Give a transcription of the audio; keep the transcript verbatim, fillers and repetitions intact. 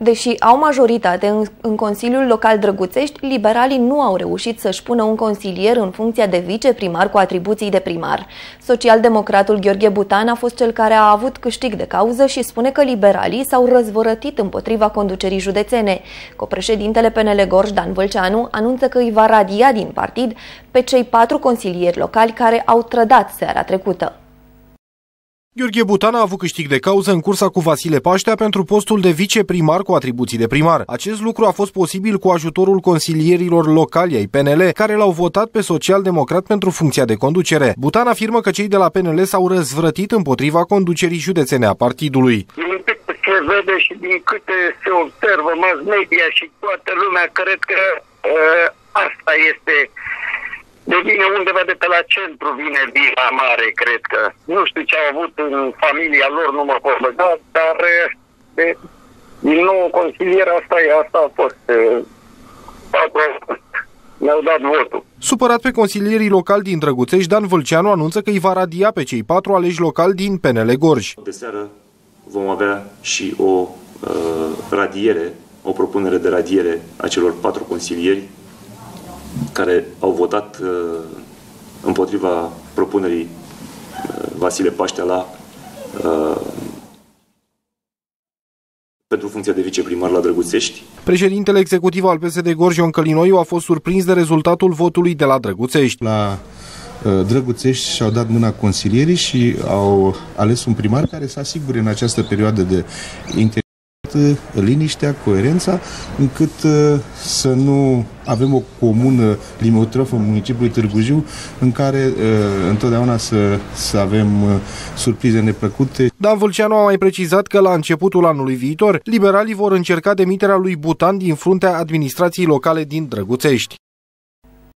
Deși au majoritate în, în Consiliul Local Drăguțești, liberalii nu au reușit să-și pună un consilier în funcția de viceprimar cu atribuții de primar. Socialdemocratul Gheorghe Butan a fost cel care a avut câștig de cauză și spune că liberalii s-au răzvărătit împotriva conducerii județene. Copreședintele P N L Gorj, Dan Vâlceanu, anunță că îi va radia din partid pe cei patru consilieri locali care au trădat seara trecută. Gheorghe Butan a avut câștig de cauză în cursa cu Vasile Paștea pentru postul de viceprimar cu atribuții de primar. Acest lucru a fost posibil cu ajutorul consilierilor locali ai P N L, care l-au votat pe social-democrat pentru funcția de conducere. Butan afirmă că cei de la P N L s-au răzvrătit împotriva conducerii județene a partidului. Din câte se vede și din câte se observă mass media și toată lumea, cred că uh, asta este... De vine undeva de pe la centru, vine vina mare, cred că. Nu știu ce au avut în familia lor, nu mă pot băga, dar de, din nou consilier, asta, e, asta a fost. Mi-au dat votul. Supărat pe consilierii locali din Drăguțești, Dan Vâlceanu anunță că îi va radia pe cei patru aleși locali din P N L Gorj. De seară vom avea și o uh, radiere, o propunere de radiere a celor patru consilieri care au votat uh, împotriva propunerii uh, Vasile Paștea la, uh, pentru funcția de viceprimar la Drăguțești. Președintele executiv al P S D Gorj, Ion Călinoiu, a fost surprins de rezultatul votului de la Drăguțești. La uh, Drăguțești și-au dat mâna consilierii și au ales un primar care să asigure în această perioadă de inter liniștea, coerența, încât uh, să nu avem o comună limitrofă în municipiul Târgu Jiu, în care uh, întotdeauna să, să avem uh, surprize neplăcute. Dan Vâlceanu a mai precizat că la începutul anului viitor, liberalii vor încerca demiterea lui Butan din fruntea administrației locale din Drăguțești.